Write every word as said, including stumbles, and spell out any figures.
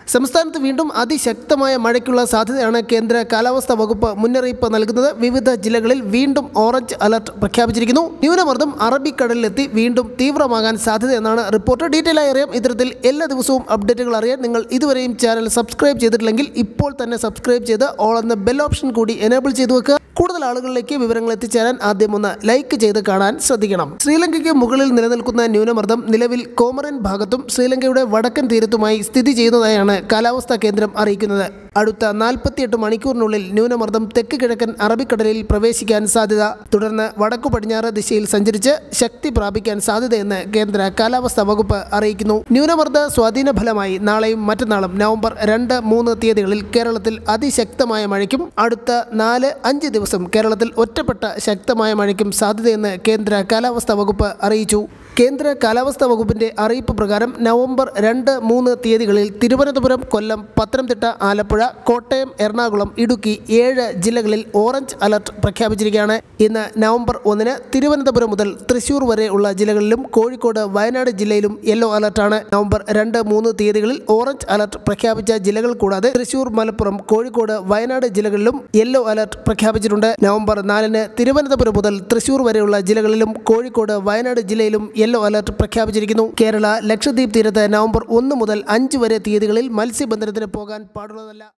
സംസ്ഥാനത്ത് വീണ്ടും അതിശക്തമായ മഴയ്ക്കുള്ള സാധ്യതയാണ് കേന്ദ്ര കാലാവസ്ഥാ വകുപ്പ് മുന്നറിയിപ്പ് നൽകുന്നത്. വിവിധ ജില്ലകളിൽ വീണ്ടും ഓറഞ്ച് അലർട്ട് പ്രഖ്യാപിച്ചിരിക്കുന്നു. ന്യൂനമർദ്ദം അറബിക്കടലിലെത്തി വീണ്ടും തീവ്രമാകാൻ സാധ്യതയെന്നാണ് റിപ്പോർട്ട്. ഡീറ്റെയിൽ ആയി അറിയാം. ഇത്തരത്തിൽ എല്ലാ ദിവസവും അപ്ഡേറ്റുകൾ അറിയാൻ നിങ്ങൾ ഇതുവരെയും ചാനൽ സബ്സ്ക്രൈബ് ചെയ്തിട്ടില്ലെങ്കിൽ ഇപ്പോൾ തന്നെ സബ്സ്ക്രൈബ് ചെയ്ത് ഓൾ എന്ന ബെൽ ഓപ്ഷൻ കൂടി എനേബിൾ ചെയ്തു വെക്കുക. കൂടുതൽ ആളുകളിലേക്ക് വിവരങ്ങൾ എത്തിച്ചേരാൻ ആദ്യം ഒന്ന് ലൈക്ക് ചെയ്ത് കാണാൻ ശ്രദ്ധിക്കണം. ശ്രീലങ്കയ്ക്ക് മുകളിൽ നിലനിൽക്കുന്ന ന്യൂനമർദ്ദം നിലവിൽ കോമറൻ ഭാഗത്തും ശ്രീലങ്കയുടെ വടക്കൻ തീരത്തുമായി സ്ഥിതി ചെയ്യുന്നതായാണ് കാലാവസ്ഥാ കേന്ദ്രം അറിയിക്കുന്നത്. അടുത്ത നാൽപ്പത്തിയെട്ട് മണിക്കൂറിനുള്ളിൽ ന്യൂനമർദ്ദം തെക്ക് കിഴക്കൻ അറബിക്കടലിൽ പ്രവേശിക്കാൻ സാധ്യത. തുടർന്ന് വടക്കു പടിഞ്ഞാറ് ദിശയിൽ സഞ്ചരിച്ച് ശക്തി പ്രാപിക്കാൻ സാധ്യതയെന്ന് കേന്ദ്ര കാലാവസ്ഥാ വകുപ്പ് അറിയിക്കുന്നു. ന്യൂനമർദ്ദ സ്വാധീന ഫലമായി നാളെയും മറ്റന്നാളും നവംബർ രണ്ട് മൂന്ന് തീയതികളിൽ കേരളത്തിൽ അതിശക്തമായ മഴയ്ക്കും അടുത്ത നാല് അഞ്ച് ദിവസം കേരളത്തിൽ ഒറ്റപ്പെട്ട ശക്തമായ മഴയ്ക്കും സാധ്യതയെന്ന് കേന്ദ്ര കാലാവസ്ഥാ വകുപ്പ് അറിയിച്ചു. കേന്ദ്ര കാലാവസ്ഥാ വകുപ്പിന്റെ അറിയിപ്പ് പ്രകാരം നവംബർ രണ്ട് മൂന്ന് തീയതികളിൽ തിരുവനന്തപുരം, കൊല്ലം, പത്തനംതിട്ട, ആലപ്പുഴ, കോട്ടയം, എറണാകുളം, ഇടുക്കി ഏഴ് ജില്ലകളിൽ ഓറഞ്ച് അലർട്ട് പ്രഖ്യാപിച്ചിരിക്കുകയാണ്. ഇന്ന് നവംബർ ഒന്നിന് തിരുവനന്തപുരം മുതൽ തൃശൂർ വരെ ഉള്ള ജില്ലകളിലും കോഴിക്കോട്, വയനാട് ജില്ലയിലും യെല്ലോ അലർട്ടാണ്. നവംബർ രണ്ട് മൂന്ന് തീയതികളിൽ ഓറഞ്ച് അലർട്ട് പ്രഖ്യാപിച്ച ജില്ലകൾ കൂടാതെ തൃശൂർ, മലപ്പുറം, കോഴിക്കോട്, വയനാട് ജില്ലകളിലും യെല്ലോ അലർട്ട് പ്രഖ്യാപിച്ചിട്ടുണ്ട്. നവംബർ നാലിന് തിരുവനന്തപുരം മുതൽ തൃശൂർ വരെയുള്ള ജില്ലകളിലും കോഴിക്കോട്, വയനാട് ജില്ലയിലും യെല്ലോ അലർട്ട് പ്രഖ്യാപിച്ചിരിക്കുന്നു. കേരള, ലക്ഷദ്വീപ് തീരത്ത് നവംബർ ഒന്ന് മുതൽ അഞ്ച് വരെ തീയതികളിൽ മത്സ്യബന്ധനത്തിന് പോകാൻ പാടുള്ളതല്ല.